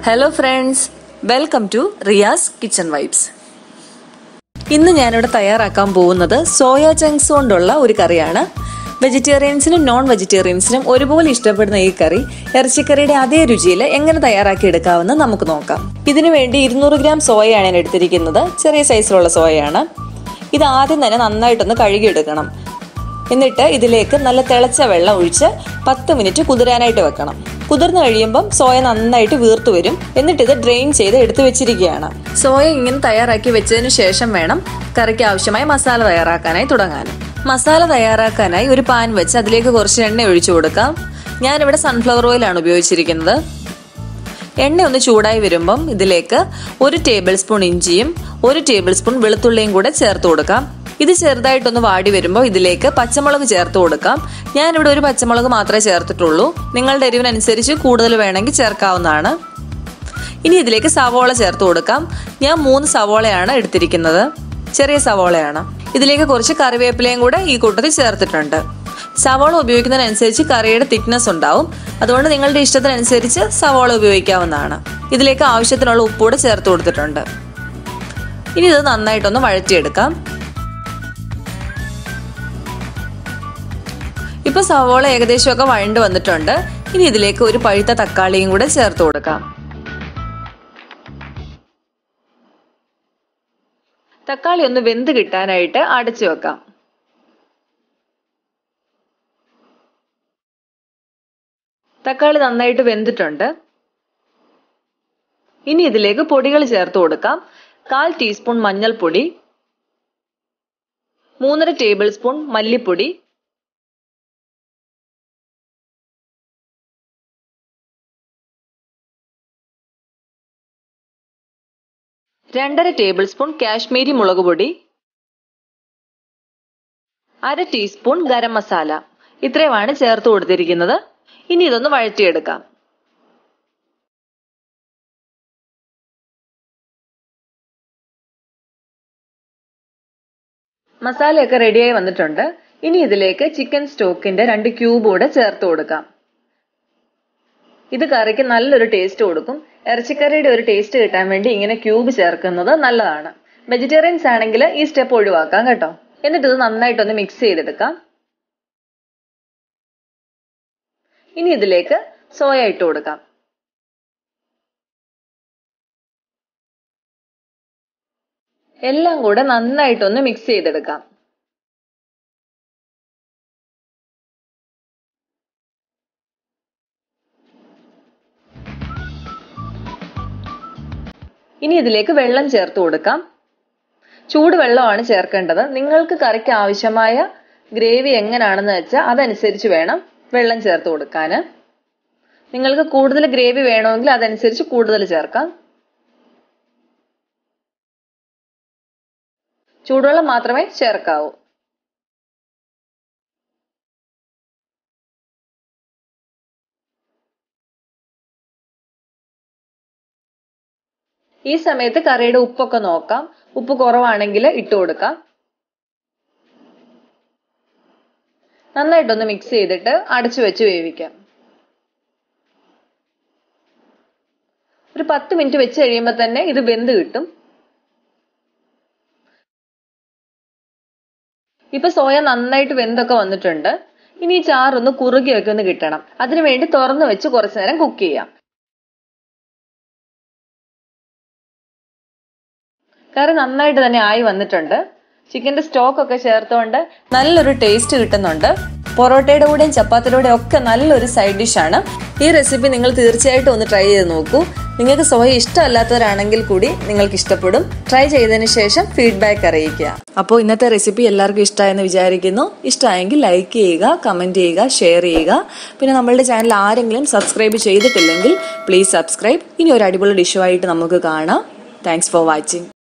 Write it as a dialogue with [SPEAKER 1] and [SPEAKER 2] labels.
[SPEAKER 1] Hello friends, welcome to Riyas kitchen vibes. ഇന്ന് ഞാനിവിടെ തയ്യാറാക്കാൻ പോകുന്നത് സോയ ചങ്ക്സ് കൊണ്ടുള്ള ഒരു കറിയാണ്. വെജിറ്റേറിയൻസിനും നോൺ വെജിറ്റേറിയൻസിനും ഒരുപോലെ ഇഷ്ടപ്പെടുന്ന ഈ കറി ഇറച്ചിക്കറിയുടെ അതേ രുചിയിൽ എങ്ങനെ തയ്യാറാക്കി എടുക്കാമെന്ന് നമുക്ക് നോക്കാം. ഇതിനു വേണ്ടി 200 ഗ്രാം സോയയാണ് ഞാൻ എടുത്തിരിക്കുന്നത്. ചെറിയ സൈസിലുള്ള സോയയാണ്. ഇത് ആദ്യം തന്നെ നന്നായിട്ടൊന്ന് കഴുകിയെടുക്കണം. എന്നിട്ട് ഇതിലേക്ക് നല്ല തിളച്ച വെള്ളം ഒഴിച്ച് 10 മിനിറ്റ് കുതിരാനായിട്ട് വെക്കണം. കുതിർന്നു കഴിയുമ്പം സോയ നന്നായിട്ട് വീർത്തു വരും. എന്നിട്ട് ഇത് ഡ്രെയിൻ ചെയ്ത് എടുത്തു വെച്ചിരിക്കുകയാണ്. സോയ ഇങ്ങനെ തയ്യാറാക്കി വെച്ചതിന് ശേഷം വേണം കറിക്ക് ആവശ്യമായ മസാല തയ്യാറാക്കാനായി തുടങ്ങാൻ. മസാല തയ്യാറാക്കാനായി ഒരു പാൻ വെച്ച് അതിലേക്ക് കുറച്ച് എണ്ണ ഒഴിച്ചു കൊടുക്കാം. ഞാനിവിടെ സൺഫ്ലവർ ഓയിലാണ് ഉപയോഗിച്ചിരിക്കുന്നത്. എണ്ണ ഒന്ന് ചൂടായി വരുമ്പം ഇതിലേക്ക് 1 ടേബിൾ സ്പൂൺ ഇഞ്ചിയും 1 ടേബിൾ സ്പൂൺ വെളുത്തുള്ളിയും കൂടെ ചേർത്ത് കൊടുക്കാം. ഇത് ചെറുതായിട്ടൊന്ന് വാടി വരുമ്പോൾ ഇതിലേക്ക് പച്ചമുളക് ചേർത്ത് കൊടുക്കാം. ഞാനിവിടെ ഒരു പച്ചമുളക് മാത്രമേ ചേർത്തിട്ടുള്ളൂ. നിങ്ങളുടെ എരിവിനനുസരിച്ച് കൂടുതൽ വേണമെങ്കിൽ ചേർക്കാവുന്നതാണ്. ഇനി ഇതിലേക്ക് സവോള ചേർത്ത് കൊടുക്കാം. ഞാൻ 3 സവോളയാണ് എടുത്തിരിക്കുന്നത്. ചെറിയ സവോളയാണ്. ഇതിലേക്ക് കുറച്ച് കറിവേപ്പിലയും കൂടെ ഈ കൂട്ടത്തിൽ ചേർത്തിട്ടുണ്ട്. സവോള ഉപയോഗിക്കുന്നതിനനുസരിച്ച് കറിയുടെ തിക്നെസ് ഉണ്ടാവും. അതുകൊണ്ട് നിങ്ങളുടെ ഇഷ്ടത്തിനനുസരിച്ച് സവോള ഉപയോഗിക്കാവുന്നതാണ്. ഇതിലേക്ക് ആവശ്യത്തിനുള്ള ഉപ്പൂടെ ചേർത്ത് കൊടുത്തിട്ടുണ്ട്. ഇനി ഇത് നന്നായിട്ടൊന്ന് വഴറ്റിയെടുക്കാം. ഇപ്പൊ സവോള ഏകദേശമൊക്കെ വഴണ്ട് വന്നിട്ടുണ്ട്. ഇനി ഇതിലേക്ക് ഒരു പഴുത്ത തക്കാളിയും കൂടെ ചേർത്ത് കൊടുക്കാം. തക്കാളി ഒന്ന് വെന്ത് കിട്ടാനായിട്ട് അടച്ചു വെക്കാം. തക്കാളി നന്നായിട്ട് വെന്തിട്ടുണ്ട്. ഇനി ഇതിലേക്ക് പൊടികൾ ചേർത്ത് കൊടുക്കാം. 1/4 ടീസ്പൂൺ മഞ്ഞൾപ്പൊടി, 3.5 ടേബിൾ സ്പൂൺ മല്ലിപ്പൊടി, 2.5 ടേബിൾ സ്പൂൺ കാശ്മീരി മുളക് പൊടി, 1/2 ടീസ്പൂൺ ഗരം മസാല. ഇത്രയുമാണ് ചേർത്ത് കൊടുത്തിരിക്കുന്നത്. ഇനി ഇതൊന്ന് വഴറ്റിയെടുക്കാം. മസാലയൊക്കെ റെഡിയായി വന്നിട്ടുണ്ട്. ഇനി ഇതിലേക്ക് ചിക്കൻ സ്റ്റോക്കിന്റെ 2 ക്യൂബ് കൂടെ ചേർത്ത് കൊടുക്കാം. ഇത് കറിക്ക് നല്ലൊരു ടേസ്റ്റ് കൊടുക്കും. ഇറച്ചിക്കറിയുടെ ഒരു ടേസ്റ്റ് കിട്ടാൻ വേണ്ടി ഇങ്ങനെ ക്യൂബ് ചേർക്കുന്നത് നല്ലതാണ്. വെജിറ്റേറിയൻസ് ആണെങ്കിൽ ഈ സ്റ്റെപ്പ് ഒഴിവാക്കാം കേട്ടോ. എന്നിട്ട് ഇത് നന്നായിട്ടൊന്ന് മിക്സ് ചെയ്തെടുക്കാം. ഇനി ഇതിലേക്ക് സോയ ഇട്ട് കൊടുക്കാം. എല്ലാം കൂടെ നന്നായിട്ടൊന്ന് മിക്സ് ചെയ്തെടുക്കാം. ഇനി ഇതിലേക്ക് വെള്ളം ചേർത്ത് കൊടുക്കാം. ചൂടുവെള്ളമാണ് ചേർക്കേണ്ടത്. നിങ്ങൾക്ക് കറിക്ക് ആവശ്യമായ ഗ്രേവി എങ്ങനെയാണെന്ന് വെച്ചാൽ അതനുസരിച്ച് വേണം വെള്ളം ചേർത്ത് കൊടുക്കാൻ. നിങ്ങൾക്ക് കൂടുതൽ ഗ്രേവി വേണമെങ്കിൽ അതനുസരിച്ച് കൂടുതൽ ചേർക്കാം. ചൂടുവെള്ളം മാത്രമേ ചേർക്കാവൂ. ഈ സമയത്ത് കറിയുടെ ഉപ്പൊക്കെ നോക്കാം. ഉപ്പ് കുറവാണെങ്കിൽ ഇട്ട് കൊടുക്കാം. നന്നായിട്ടൊന്ന് മിക്സ് ചെയ്തിട്ട് അടച്ചു വെച്ച് വേവിക്കാം. ഒരു 10 മിനിറ്റ് വെച്ച് കഴിയുമ്പോൾ തന്നെ ഇത് വെന്ത് കിട്ടും. ഇപ്പൊ സോയ നന്നായിട്ട് വെന്തൊക്കെ വന്നിട്ടുണ്ട്. ഇനി ഈ ചാറൊന്ന് കുറുകിയൊക്കെ ഒന്ന് കിട്ടണം. അതിനുവേണ്ടി തുറന്നു വെച്ച് കുറച്ചു നേരം കുക്ക് ചെയ്യാം. കറി നന്നായിട്ട് തന്നെ ആയി വന്നിട്ടുണ്ട്. ചിക്കന്റെ സ്റ്റോക്ക് ഒക്കെ ചേർത്തുകൊണ്ട് നല്ലൊരു ടേസ്റ്റ് കിട്ടുന്നുണ്ട്. പൊറോട്ടയുടെ കൂടെയും ചപ്പാത്തിയുടെ കൂടെയും ഒക്കെ നല്ലൊരു സൈഡ് ഡിഷാണ്. ഈ റെസിപ്പി നിങ്ങൾ തീർച്ചയായിട്ടും ഒന്ന് ട്രൈ ചെയ്ത് നോക്കൂ. നിങ്ങൾക്ക് സോയ ഇഷ്ടമല്ലാത്തവരാണെങ്കിൽ കൂടി നിങ്ങൾക്ക് ഇഷ്ടപ്പെടും. ട്രൈ ചെയ്തതിന് ശേഷം ഫീഡ്ബാക്ക് അറിയിക്കുക. അപ്പോൾ ഇന്നത്തെ റെസിപ്പി എല്ലാവർക്കും ഇഷ്ടമായെന്ന് വിചാരിക്കുന്നു. ഇഷ്ടമായെങ്കിൽ ലൈക്ക് ചെയ്യുക, കമന്റ് ചെയ്യുക, ഷെയർ ചെയ്യുക. പിന്നെ നമ്മളുടെ ചാനൽ ആരെങ്കിലും സബ്സ്ക്രൈബ് ചെയ്തിട്ടില്ലെങ്കിൽ പ്ലീസ് സബ്സ്ക്രൈബ്. ഇനി ഒരു അടിപൊളി ഡിഷുമായിട്ട് നമുക്ക് കാണാം. Thanks for watching.